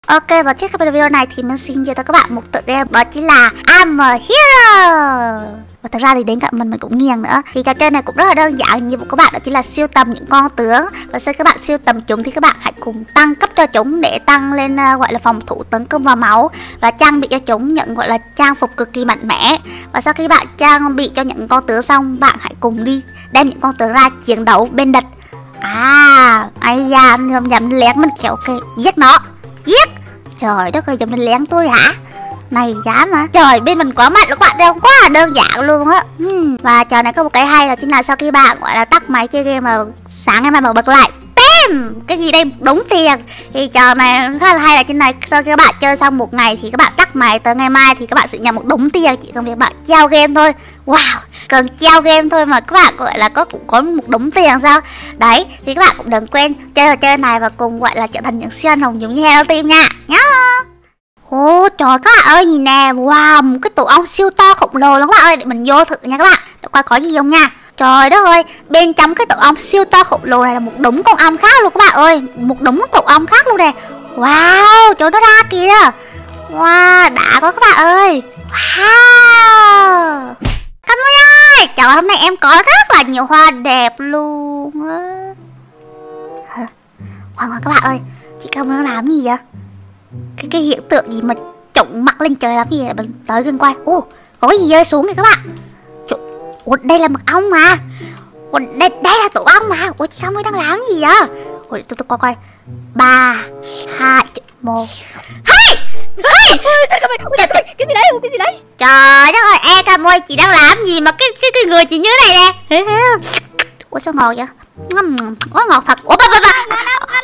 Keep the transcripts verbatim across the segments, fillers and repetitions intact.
Ok, và trước khi bắt đầu video này thì mình xin giới thiệu các bạn một tựa game, đó chính là I'm a Hero. Và thật ra thì đến cạnh mình mình cũng nghiêng nữa. Thì trò chơi này cũng rất là đơn giản, nhiệm vụ của bạn đó chính là siêu tầm những con tướng. Và sau các bạn siêu tầm chúng thì các bạn hãy cùng tăng cấp cho chúng để tăng lên uh, gọi là phòng thủ, tấn công và máu, và trang bị cho chúng những gọi là trang phục cực kỳ mạnh mẽ. Và sau khi bạn trang bị cho những con tướng xong, bạn hãy cùng đi đem những con tướng ra chiến đấu bên địch. À, ai da, nhầm lén mình kiểu ok, giết nó. Giết. Trời đất ơi, giống như lén tôi hả? Này dám hả? Trời, bên mình quá mạnh luôn các bạn, thấy không? Quá là đơn giản luôn á. hmm. Và trò này có một cái hay là chính là sau khi bạn gọi là tắt máy chơi game mà sáng ngày mai mà bật lại, bam, cái gì đây, đúng tiền. Thì trò này khá là hay là chính này, sau khi các bạn chơi xong một ngày thì các bạn tắt máy, tới ngày mai thì các bạn sẽ nhận một đống tiền, chỉ cần việc bạn treo game thôi. Wow, cần treo game thôi mà các bạn gọi là có cũng có một đống tiền sao? Đấy, thì các bạn cũng đừng quên chơi trò chơi này và cùng gọi là trở thành những siêu anh hùng giống như Hello Team nha. Nhá. Ồ trời các bạn ơi, nhìn nè, wow, một cái tổ ong siêu to khổng lồ luôn các bạn ơi, để mình vô thử nha các bạn. Để coi có gì không nha. Trời đất ơi, bên trong cái tổ ong siêu to khổng lồ này là một đống con ong khác luôn các bạn ơi, một đống tổ ong khác luôn nè. Wow, chỗ nó ra kìa. Wow, đã quá các bạn ơi. Wow. Cảm ơn ơi, trời, hôm nay em có rất là nhiều hoa đẹp luôn á. Wow, các bạn ơi, chị Cam đang làm gì vậy? Cái cái hiện tượng gì mà trụng mặt lên trời làm gì vậy? Mình tới gần quay. Ô, có cái gì rơi xuống kìa các bạn. Ủa, đây là mật ong mà. Ủa, đây, đây là tổ ong mà. Ủa, chị Cam ơi đang làm gì vậy? Ủa, tôi tôi coi coi. Ba, hai, một. Hai! Cái gì đấy? Cái gì đấy? Trời đất ơi, e Cam ơi, chị đang làm gì mà cái cái cái người chị như thế này nè. Ủa sao ngọt vậy? Ủa ngọt thật. Ủa ba ba ba.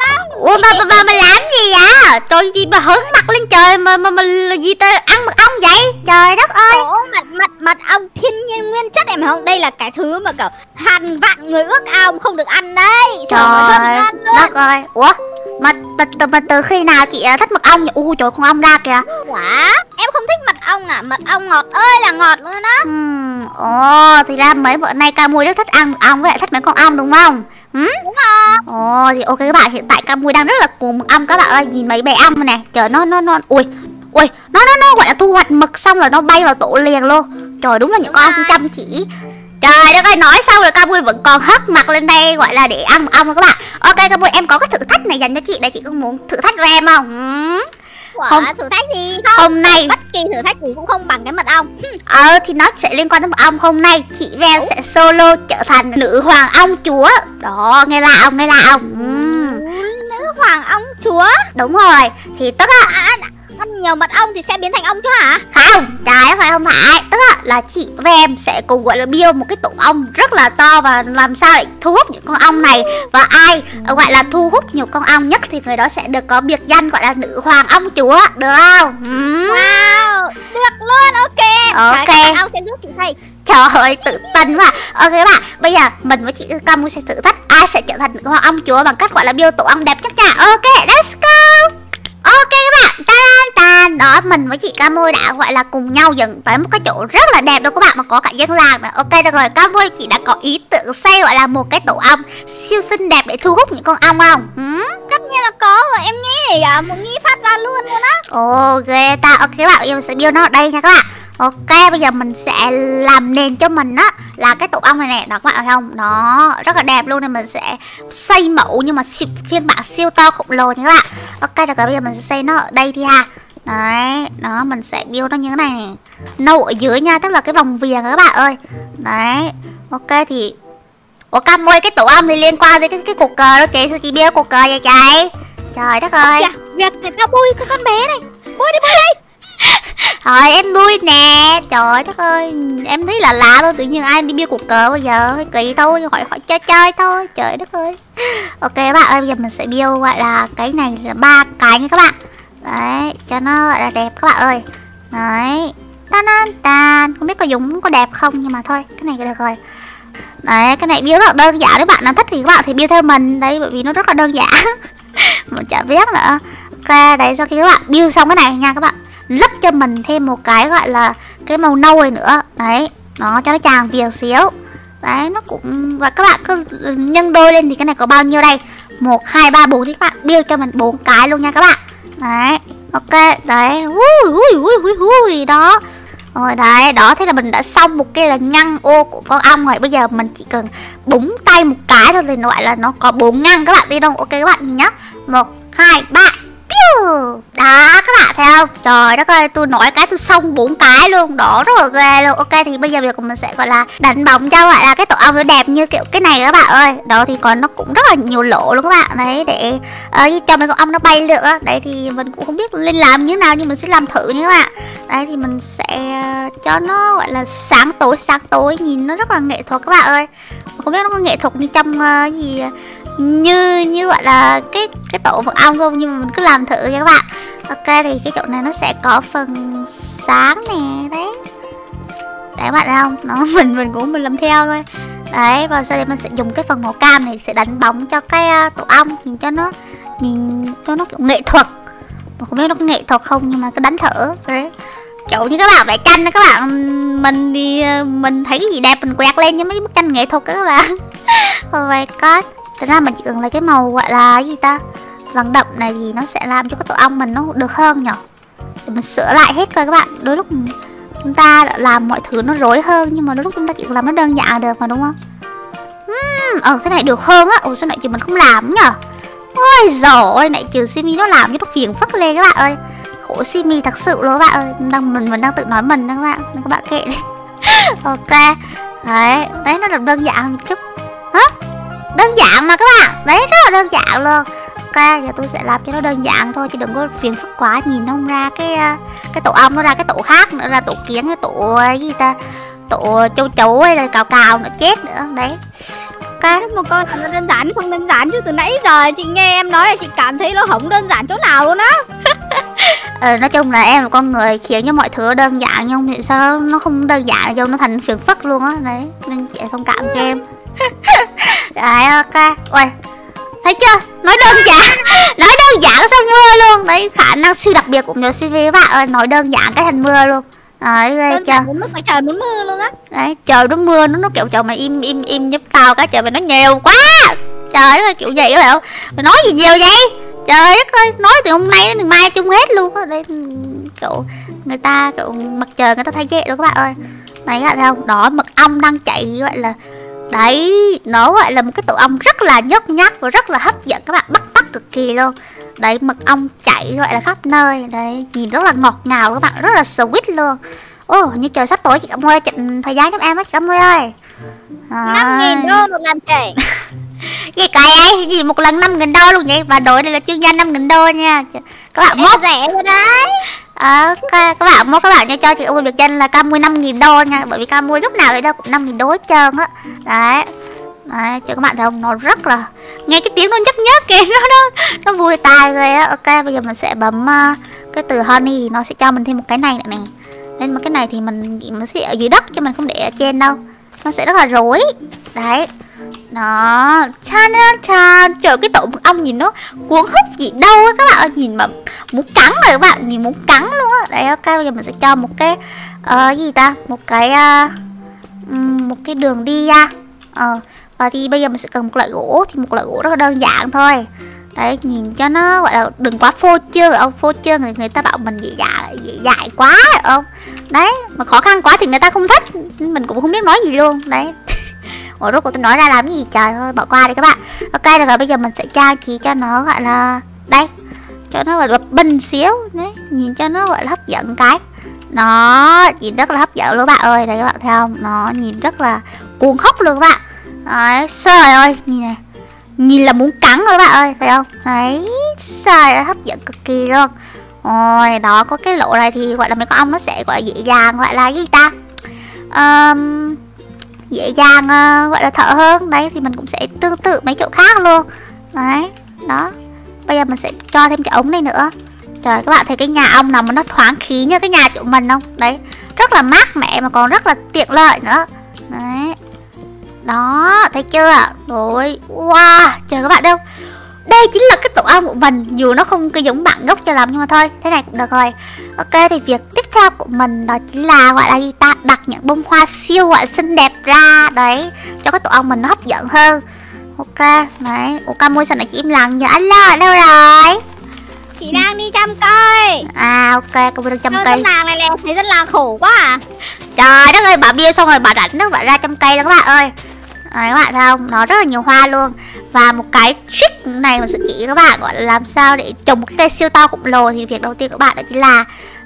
Ủa ba ba ba mà làm gì vậy? Trời gì mà hứng mặt lên trời mà mà mà gì ta ăn mật ong vậy? Trời đất ơi. Ủa, mật mật mật ong thiên nhiên nguyên chất em không? Đây là cái thứ mà kiểu hàng vạn người ước ao không được ăn đấy. Trời đất ơi. Ủa mà từ, từ, từ, từ khi nào chị thích mật ong vậy? Ui trời, con ong ra kìa. Quả em không thích mật ong à? Mật ong ngọt ơi là ngọt luôn á. Hmm, ồ thì ra mấy bữa nay Ca Mui rất thích ăn mật ong với lại thích mấy con ong đúng không? Hmm? Đúng rồi. Ồ thì ok các bạn, hiện tại Ca Mui đang rất là cuồng mật ong các bạn ơi, nhìn mấy bè ong nè. Trời, nó nó nó ui ui nó nó nó gọi là thu hoạch mật xong rồi nó bay vào tổ liền luôn. Trời, đúng là những con ong chăm chỉ. Trời đất ơi, nói xong rồi Ca Mui vẫn còn hất mặt lên đây gọi là để ăn mật ong các bạn. Ok Ca Mui, em có cái thử thách này dành cho chị để chị có muốn thử thách với em không? Hmm? Không, thử thách gì không? Hôm nay bất kỳ thử thách gì cũng không bằng cái mật ong. Ờ thì nó sẽ liên quan tới mật ong. Hôm nay chị với em sẽ solo trở thành nữ hoàng ong chúa. Đó, nghe lạ không, nghe lạ không? uhm. Nữ hoàng ong chúa. Đúng rồi, thì tức á à, ăn nhiều mật ong thì sẽ biến thành ong chứ hả? Không, trái phải không phải. Tức là chị với em sẽ cùng gọi là build một cái tổ ong rất là to, và làm sao để thu hút những con ong này. Và ai gọi là thu hút nhiều con ong nhất thì người đó sẽ được có biệt danh gọi là nữ hoàng ong chúa, được không? uhm. Wow, được luôn, ok. Ok, các ong sẽ giúp chị thầy. Trời ơi, tự tin quá. Ok các bạn, bây giờ mình với chị Cam sẽ thử thách ai sẽ trở thành con ong chúa bằng cách gọi là build tổ ong đẹp nhất nha. Ok, let's go. Ok các bạn, tan tan đó, mình với chị Cam đã gọi là cùng nhau dựng tới một cái chỗ rất là đẹp đâu các bạn, mà có cả dân làng nữa. Ok được rồi, Cam chị đã có ý tưởng xây gọi là một cái tổ ong siêu xinh đẹp để thu hút những con ong không? Hmm? Tất nhiên là có rồi, em nghĩ à, một nghĩ phát ra luôn luôn á. Ồ ghê ta. Ok các bạn, bây giờ mình sẽ build nó ở đây nha các bạn. Ok, bây giờ mình sẽ làm nền cho mình á là cái tổ ong này nè, đó các bạn thấy không? Nó rất là đẹp luôn, nên mình sẽ xây mẫu nhưng mà siêu, phiên bản siêu to khổng lồ nha các bạn. Ok, được rồi, bây giờ mình sẽ xây nó ở đây đi ha. Đấy, đó, mình sẽ build nó như thế này nè. Nâu ở dưới nha, tức là cái vòng viền các bạn ơi. Đấy, ok thì ủa Cam ơi, cái tổ ong thì liên quan tới cái, cái cột cờ đó chị, sao chị build cột cờ vậy chị? Trời đất ơi. Kìa, việc thì tao bui cái con bé này. Bui đi, bui đi. Thôi em vui nè. Trời đất ơi, em thấy là lạ thôi, tự nhiên ai đi build cột cờ bây giờ, hơi kỳ thôi, hỏi hỏi chơi chơi thôi. Trời đất ơi. Ok các bạn ơi, bây giờ mình sẽ build gọi là cái này là ba cái nha các bạn. Đấy, cho nó gọi là đẹp các bạn ơi. Đấy, tan tan tan, không biết có dùng có đẹp không nhưng mà thôi, cái này được rồi. Đấy, cái này build rất là đơn giản, nếu bạn nào thích thì các bạn thì build theo mình. Đấy, bởi vì nó rất là đơn giản. Mình chả biết nữa. Ok, đấy, sau khi các bạn build xong cái này nha các bạn, lấp cho mình thêm một cái gọi là cái màu nâu này nữa. Đấy, nó cho nó tràn viền xíu. Đấy, nó cũng, và các bạn cứ nhân đôi lên thì cái này có bao nhiêu đây? Một, hai, ba, bốn thì các bạn build cho mình bốn cái luôn nha các bạn. Đấy, ok, đấy. Ui ui ui ui ui đó. Rồi đấy, đó thế là mình đã xong một cái là ngăn ô của con ong rồi. Bây giờ mình chỉ cần búng tay một cái thôi thì nó gọi là nó có bốn ngăn các bạn tin không? Ok các bạn nhìn nhá. Một, hai, ba. Đó các bạn thấy không? Trời đất ơi, tôi nói cái tôi xong bốn cái luôn. Đó rất là ghê luôn. Ok thì bây giờ việc của mình sẽ gọi là đánh bóng cho gọi là cái tổ ong nó đẹp như kiểu cái này các bạn ơi. Đó thì còn nó cũng rất là nhiều lỗ luôn các bạn. Đấy để uh, cho mấy con ong nó bay được á. Đấy thì mình cũng không biết lên làm như thế nào nhưng mình sẽ làm thử nha các bạn. Đấy thì mình sẽ cho nó gọi là sáng tối sáng tối, nhìn nó rất là nghệ thuật các bạn ơi. Không biết nó có nghệ thuật như trong uh, gì như như gọi là cái cái tổ mật ong không, nhưng mà mình cứ làm thử nha các bạn. Ok thì cái chỗ này nó sẽ có phần sáng nè, đấy đấy các bạn thấy không, nó mình mình cũng mình làm theo thôi. Đấy và sau đây mình sẽ dùng cái phần màu cam này sẽ đánh bóng cho cái uh, tổ ong nhìn cho nó nhìn cho nó kiểu nghệ thuật. Mà không biết nó có nghệ thuật không nhưng mà cứ đánh thử. Đấy kiểu như các bạn vẽ tranh đó các bạn, mình thì mình thấy cái gì đẹp mình quẹt lên như mấy cái bức tranh nghệ thuật đó các bạn. Oh my god. Thật ra mình chỉ cần lấy cái màu gọi là cái gì ta, vàng đậm này thì nó sẽ làm cho cái tổ ong mình nó được hơn nhở. Để mình sửa lại hết coi các bạn. Đôi lúc chúng ta đã làm mọi thứ nó rối hơn nhưng mà đôi lúc chúng ta chỉ làm nó đơn giản được mà đúng không? uhm, Ờ thế này được hơn á. Ồ sao này chứ mình không làm nhở. Ôi dồi ôi, này trừ Simi nó làm cho nó phiền phức lên các bạn ơi. Khổ Simi thật sự luôn các bạn ơi. Đang, mình mình đang tự nói mình đó các bạn. Nên các bạn kệ đi. Ok. Đấy, đấy nó làm đơn giản hơn một chút. Hả? Đơn giản mà các bạn. Đấy rất là đơn giản luôn. Ok, giờ tôi sẽ làm cho nó đơn giản thôi chứ đừng có phiền phức quá, nhìn nó không ra cái cái tổ ong nó ra cái tổ khác nữa, ra tổ kiến cái tổ cái gì ta, tổ châu chấu hay là cào cào nữa chết nữa. Đấy. Cái một con nó đơn giản không đơn giản chứ từ nãy giờ chị nghe em nói chị cảm thấy nó không đơn giản chỗ nào luôn á. Ờ, nói chung là em là con người khiến cho mọi thứ đơn giản nhưng thì sao nó không đơn giản cho nó thành phiền phức luôn á. Đấy nên chị thông cảm cho em. Đấy ok. Ôi thấy chưa, nói đơn giản nói đơn giản sao mưa luôn. Đấy khả năng siêu đặc biệt của nhiều xê vê các bạn ơi, nói đơn giản cái thành mưa luôn. Đấy ghê chưa, muốn nước phải trời muốn mưa luôn á. Đấy trời nó mưa nó nó kiểu trời mày im im im giúp tao cái trời mày nó nhiều quá. Trời ơi kiểu gì các bạn, mày nói gì nhiều vậy. Trời đất ơi, nói từ hôm nay đến mai chung hết luôn á. Đây kiểu người ta kiểu mặt trời người ta thay dễ luôn các bạn ơi. Này các bạn thấy không, đó mật ong đang chạy gọi là đấy, nó gọi là một cái tổ ong rất là nhức nhác và rất là hấp dẫn các bạn, bắt mắt cực kỳ luôn. Đấy mật ong chạy gọi là khắp nơi. Đấy nhìn rất là ngọt ngào các bạn, rất là sweet luôn. Ô như trời sắp tối chị Cẩm Huy chỉnh thời gian giúp em á chị Cẩm Huy ơi. Năm nghìn đô một lần chạy. Gì cày ấy, gì một lần năm nghìn đô luôn vậy. Và đội này là chuyên gia năm nghìn đô nha. Các bạn mốt rẻ rồi đấy. Ờ, các, các bạn mốt các bạn nha, cho chị Ui Việt Tranh là Cam mươi năm nghìn đô nha. Bởi vì Cam mua lúc nào vậy đâu cũng năm nghìn đô hết trơn á. Đấy. Đấy, cho các bạn thấy không, nó rất là nghe cái tiếng nó nhấc nhấc kìa, nó nó nó vui tai rồi á. Ok, bây giờ mình sẽ bấm uh, cái từ honey, nó sẽ cho mình thêm một cái này nữa nè. Nên mà cái này thì mình mình sẽ ở dưới đất chứ mình không để ở trên đâu. Nó sẽ rất là rối. Đấy. Đó, chan chan, trời cái tổ mật ong nhìn nó cuốn hút gì đâu á các bạn ơi, nhìn mà muốn cắn rồi các bạn, nhìn muốn cắn luôn á. Đấy ok, bây giờ mình sẽ cho một cái uh, gì ta, một cái uh, một cái đường đi ra. Ờ, và thì bây giờ mình sẽ cần một loại gỗ, thì một loại gỗ rất là đơn giản thôi. Đấy, nhìn cho nó gọi là đừng quá phô trương ông, phô trương người người ta bảo mình dễ dãi, dễ dãi quá rồi không. Đấy, mà khó khăn quá thì người ta không thích, mình cũng không biết nói gì luôn. Đấy. Ủa rốt cuộc tôi nói ra làm gì trời ơi, bỏ qua đi các bạn. Ok được rồi, bây giờ mình sẽ trang trí cho nó gọi là đây, cho nó gọi là bình xíu. Đấy, nhìn cho nó gọi là hấp dẫn cái. Nó nhìn rất là hấp dẫn luôn các bạn ơi. Đây các bạn thấy không, nó nhìn rất là cuồng hút luôn các bạn. Đấy, trời ơi, nhìn này, nhìn là muốn cắn rồi các bạn ơi, thấy không? Đấy, trời ơi, hấp dẫn cực kỳ luôn. Ôi, đó có cái lỗ này thì gọi là mấy con ong nó sẽ gọi là dễ dàng, gọi là gì ta? Um, dễ dàng uh, gọi là thở hơn. Đấy thì mình cũng sẽ tương tự mấy chỗ khác luôn. Đấy, đó. Bây giờ mình sẽ cho thêm cái ống này nữa. Trời, các bạn thấy cái nhà ong nào mà nó thoáng khí như cái nhà chỗ mình không? Đấy, rất là mát mẻ mà còn rất là tiện lợi nữa. Đấy. Đó, thấy chưa? Rồi, wow, chờ các bạn đâu. Đây chính là cái tổ ong của mình. Dù nó không cái giống bản gốc cho lắm nhưng mà thôi, thế này cũng được rồi. Ok, thì việc tiếp theo của mình đó chính là gọi là gì ta, đặt những bông hoa siêu gọi là xinh đẹp ra. Đấy, cho cái tổ ong mình nó hấp dẫn hơn. Ok, đấy. Ủa Cam Mui sao lại chỉ im lặng vậy? Alo, đâu rồi? Chị đang đi chăm cây. À ok, cô đang chăm Thôi, cây. dân làng này nè, thấy dân làng khổ quá à. Trời đất ơi, bà bia xong rồi bà rảnh nước bà ra chăm cây đó các bạn ơi. Đấy, các bạn thấy không? Nó rất là nhiều hoa luôn. Và một cái trick này mà sẽ chỉ các bạn gọi là làm sao để trồng một cái cây siêu to khổng lồ. Thì việc đầu tiên của bạn đó chính là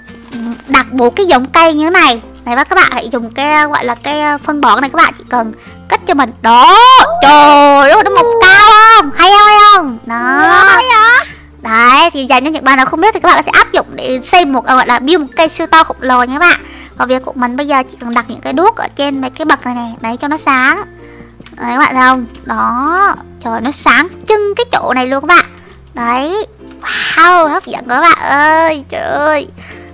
đặt bốn cái giống cây như thế này. Đấy, và các bạn hãy dùng cái gọi là cái phân bón này, các bạn chỉ cần cất cho mình. Đó, trời ơi, nó mọc cao không? Hay không, hay không? Đó. Hay hả? Đấy, thì dành cho những bạn nào không biết thì các bạn có thể áp dụng để xây một gọi là build một cây siêu to khổng lồ nha các bạn. Và việc của mình bây giờ chỉ cần đặt những cái đuốc ở trên mấy cái bậc này này, đấy cho nó sáng. Đấy các bạn thấy không? Đó, trời nó sáng trưng cái chỗ này luôn các bạn. Đấy, wow, hấp dẫn các bạn ơi, trời ơi.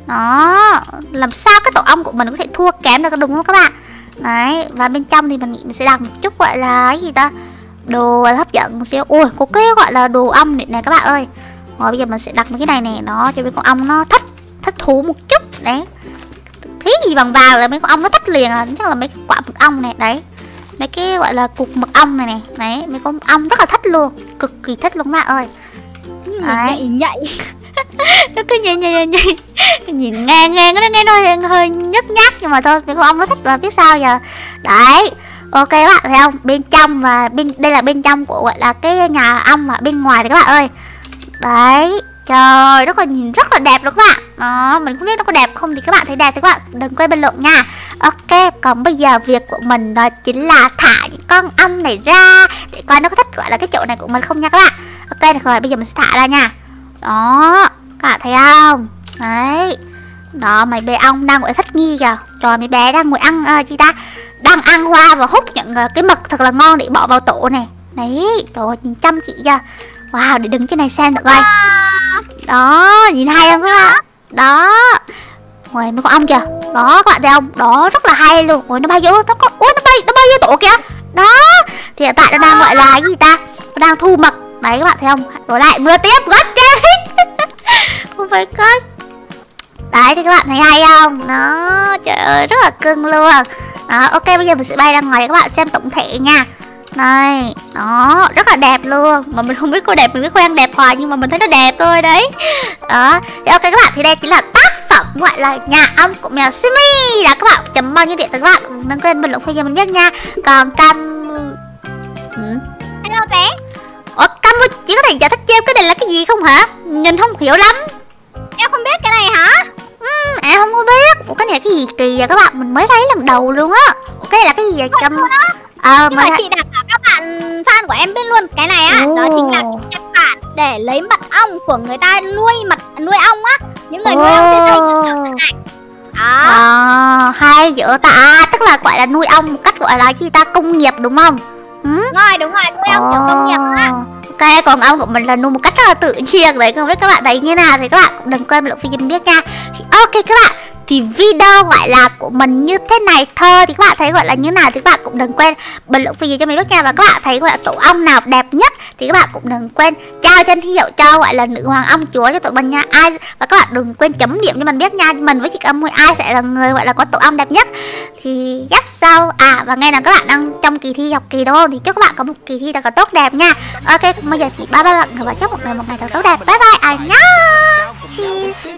Đó, làm sao cái tổ ong của mình có thể thua kém được, đúng không các bạn? Đấy, và bên trong thì mình nghĩ mình sẽ đặt một chút gọi là cái gì ta, đồ hấp dẫn xíu. Ui, có cái gọi là đồ ong này, này các bạn ơi. Rồi bây giờ mình sẽ đặt mấy cái này nè, nó cho mấy con ong nó thích thích thú một chút. Đấy, cái gì bằng vào là mấy con ong nó thích liền à. Chắc là mấy cái quả mật ong này, đấy, mấy cái gọi là cục mật ong này này, đấy, mấy con ong rất là thích luôn, cực kỳ thích luôn các bạn ơi. Đấy, nhạy nhạy. Nó cứ nhảy nhảy nhảy nhìn nghe nghe nó nghe nó hơi, hơi nhức nhát, nhưng mà thôi mấy con ong nó thích và biết sao giờ. Đấy, ok các bạn thấy không? Bên trong và bên đây là bên trong của gọi là cái nhà ong, và bên ngoài này các bạn ơi. Đấy, trời, rất là nhìn rất là đẹp luôn các bạn. Đó, mình không biết nó có đẹp không thì các bạn thấy đẹp thì các bạn đừng quên bình luận nha. Ok, còn bây giờ việc của mình đó chính là thả những con ong này ra để coi nó có thích gọi là cái chỗ này của mình không nha các bạn. Ok, được rồi, bây giờ mình sẽ thả ra nha. Đó, các bạn thấy không? Đấy, đó, mấy bé ong đang gọi là thích nghi kìa. Trời, mấy bé đang ngồi ăn uh, chi ta, đang ăn hoa và hút những uh, cái mật thật là ngon để bỏ vào tổ này. Đấy, trời ơi, nhìn chăm chị chưa. Wow, để đứng trên này xem được coi. Đó, nhìn hay không các bạn? Đó, ôi mấy con ong kìa. Đó các bạn thấy không? Đó, rất là hay luôn. Ôi nó bay vô, nó có, ôi nó bay, nó bay vô tổ kìa. Đó, thì hiện tại nó đang gọi là cái gì ta, nó đang thu mật. Đấy các bạn thấy không? Rồi lại mưa tiếp, gót chết. Oh my god. Đấy thì các bạn thấy hay không? Đó, trời ơi, rất là cưng luôn. Đó, ok, bây giờ mình sẽ bay ra ngoài để các bạn xem tổng thể nha. Này, đó, rất là đẹp luôn. Mà mình không biết cô đẹp, mình biết khoe đẹp hoài, nhưng mà mình thấy nó đẹp thôi đấy. Đó, thì ok các bạn, thì đây chính là tác phẩm gọi là nhà ong của mèo Simi. Đó, các bạn chấm bao nhiêu điện từ các bạn đừng quên bình luận phía cho mình biết nha. Còn Cam ừ. Hello bé. Ủa, Cam chỉ có thể giải thích cho em cái này là cái gì không hả? Nhìn không hiểu lắm. Em không biết cái này hả? Ừ, em không có biết. Ủa, cái này là cái gì kỳ vậy các bạn, mình mới thấy lần đầu luôn á. Ủa, cái này là cái gì vậy Cam? Ờ, nhưng mà chị đặt cho các bạn fan của em biết luôn cái này á. Đó chính là cái bản để lấy mật ong của người ta nuôi mật nuôi ong á. Những người nuôi ong sẽ xây dựng cái này. Đó. À, hay dữ ta, tức là gọi là nuôi ong một cách gọi là gì ta, công nghiệp đúng không? Ừ? Rồi, đúng rồi, nuôi ong kiểu công nghiệp á. Ok, còn ong của mình là nuôi một cách rất là tự nhiên đấy, không biết các bạn thấy như nào thì các bạn cũng đừng quên bình luận phía mình biết nha. Thì ok các bạn, thì video gọi là của mình như thế này thôi, thì các bạn thấy gọi là như nào thì các bạn cũng đừng quên bình luận phía cho mình biết nha. Và các bạn thấy gọi là tổ ong nào đẹp nhất thì các bạn cũng đừng quên trao danh hiệu cho gọi là nữ hoàng ong chúa cho tụi mình nha. Ai và các bạn đừng quên chấm điểm cho mình biết nha, mình với chị Cam Mui ai sẽ là người gọi là có tổ ong đẹp nhất thì dắt sau. À, và nghe là các bạn đang trong kỳ thi học kỳ đúng không, thì chúc các bạn có một kỳ thi thật là tốt đẹp nha. Ok, bây giờ thì bye bye bạn và chúc một ngày một ngày thật tốt đẹp. Bye bye, à nhá. Cheese.